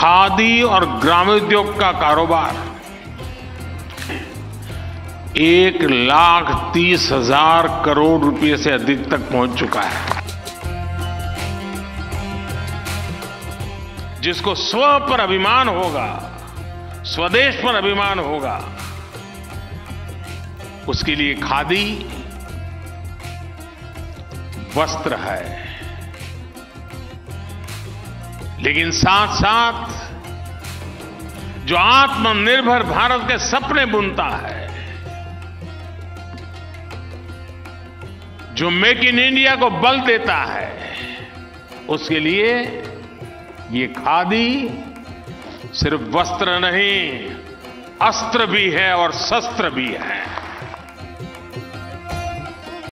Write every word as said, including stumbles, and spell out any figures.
खादी और ग्रामोद्योग का कारोबार एक लाख तीस हजार करोड़ रुपए से अधिक तक पहुंच चुका है। जिसको स्व पर अभिमान होगा, स्वदेश पर अभिमान होगा, उसके लिए खादी वस्त्र है। लेकिन साथ साथ जो आत्मनिर्भर भारत के सपने बुनता है, जो मेक इन इंडिया को बल देता है, उसके लिए ये खादी सिर्फ वस्त्र नहीं, अस्त्र भी है और शस्त्र भी है।